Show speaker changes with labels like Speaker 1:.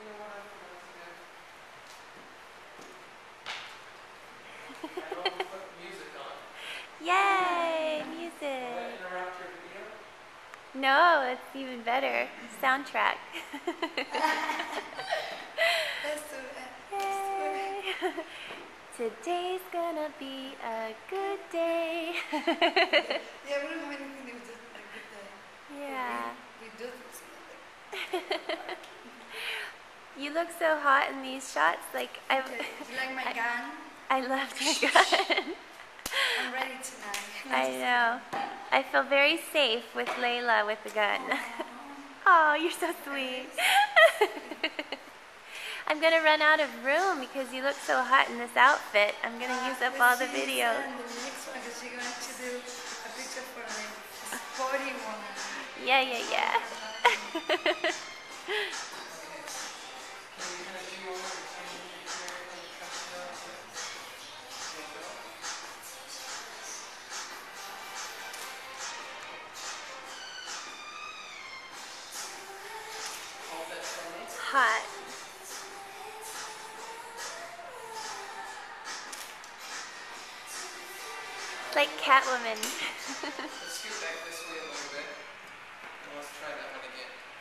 Speaker 1: Yay, music. No, it's even better. Soundtrack. Yay. Today's gonna be a good day. Yeah. You look so hot in these shots. Like
Speaker 2: do you like my gun?
Speaker 1: I love your gun.
Speaker 2: I'm ready tonight.
Speaker 1: I know. I feel very safe with Layla with the gun. Oh, you're so sweet. I'm going to run out of room because you look so hot in this outfit. I'm going to use up all the videos.
Speaker 2: The next one, because you're going to do a picture for a sporty woman.
Speaker 1: Yeah, yeah, yeah. Hot. Like Catwoman.
Speaker 3: Let's scoot back this way a little bit. And let's try that one again.